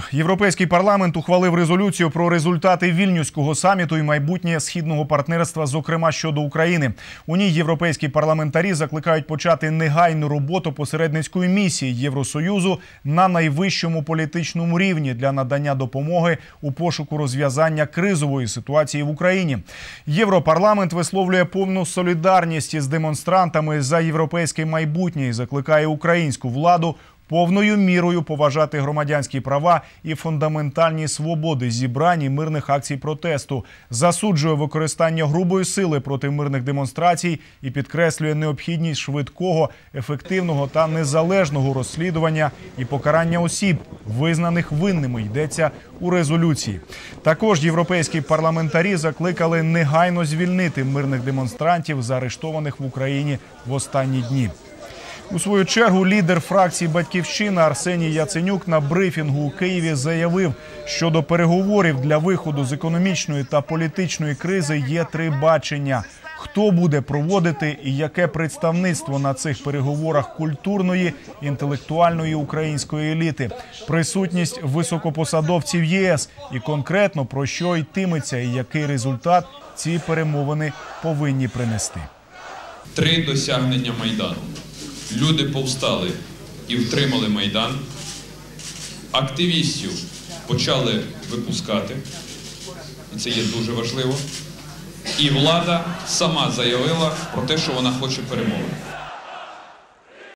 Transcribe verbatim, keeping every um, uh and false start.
Європейський парламент ухвалив резолюцію про результати Вільнюського саміту і майбутнє східного партнерства, зокрема щодо України. У ній європейські парламентарі закликають почати негайну роботу посередницької місії Євросоюзу на найвищому політичному рівні для надання допомоги у пошуку розв'язання кризової ситуації в Україні. Європарламент висловлює повну солідарність із демонстрантами за європейське майбутнє і закликає українську владу повною мірою поважати громадянські права і фундаментальні свободи зібрань і мирних акцій протесту, засуджує використання грубої сили проти мирних демонстрацій і підкреслює необхідність швидкого, ефективного та незалежного розслідування і покарання осіб, визнаних винними, йдеться у резолюції. Також європейські парламентарі закликали негайно звільнити мирних демонстрантів, заарештованих в Україні в останні дні. У свою чергу лідер фракції «Батьківщина» Арсеній Яценюк на брифінгу у Києві заявив, що до переговорів для виходу з економічної та політичної кризи є три бачення. Хто буде проводити і яке представництво на цих переговорах культурної, інтелектуальної української еліти, присутність високопосадовців ЄС і конкретно про що йтиметься і який результат ці перемовини повинні принести. Три досягнення Майдану. Люди повстали і втримали Майдан, активістів почали випускати, і це є дуже важливо, і влада сама заявила про те, що вона хоче перемоги.